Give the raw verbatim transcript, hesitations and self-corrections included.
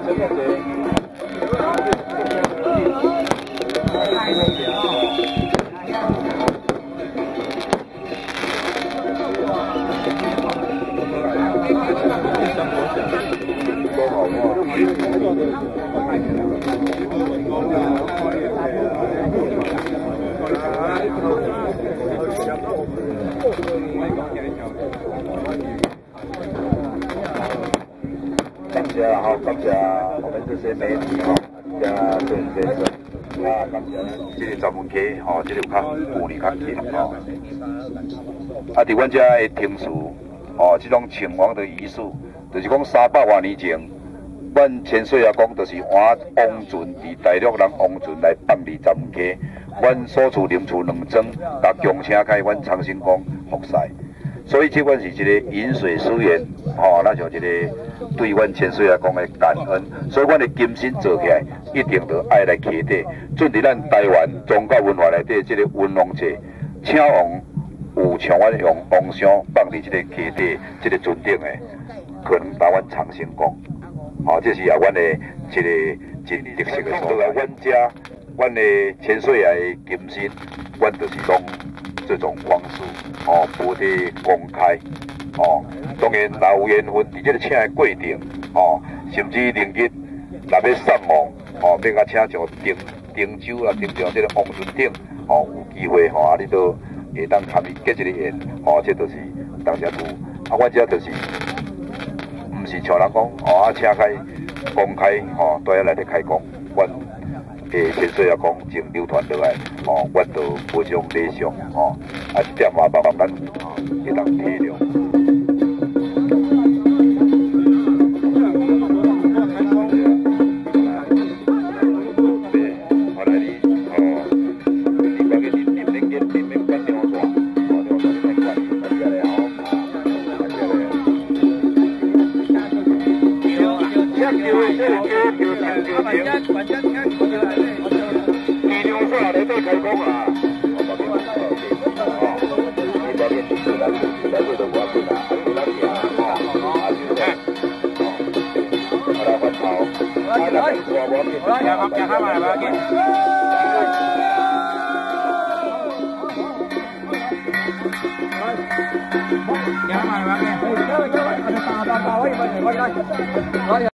感谢哈，感谢我们这些媒体哈，加郑先生，啊，感谢这个专门客吼，这个有较有力较紧吼。啊，伫阮遮的听事哦，这种秦王的遗术，就是讲三百多年前，阮千岁爷公就是换王俊伫大陆人王俊来办理专门客，阮所处林厝两庄，搭共车开阮长兴宫服侍。所以，这阮是一个饮水思源，吼、哦，那就一个对阮千岁爷公的感恩。所以，阮的金身做起来，一定着爱来起底。准伫咱台湾宗教文化内底，这个文王节，请王有像阮用王香放伫这个起底，这个尊顶的，可能打阮长兴宫，吼、哦，这是也阮的一个真特色的所在。阮家，阮的千岁爷的金身，阮就是讲。这种方式哦，不得公开哦。当然，若有缘分，伫这个请的过程哦，甚至临日若要散望哦，要甲请上丁丁州啦，丁上这个王尊顶哦，有机会吼，啊，你都会当参与结一个缘哦，这就是当遮有。啊，阮遮就是，毋是像人讲哦，啊，请开公开哦，在遐内底开讲，阮。诶，千岁爷讲，正流传落来，哦，阮就非常理想，哦，啊，一点嘛，慢慢咱会当体谅。 Jangan,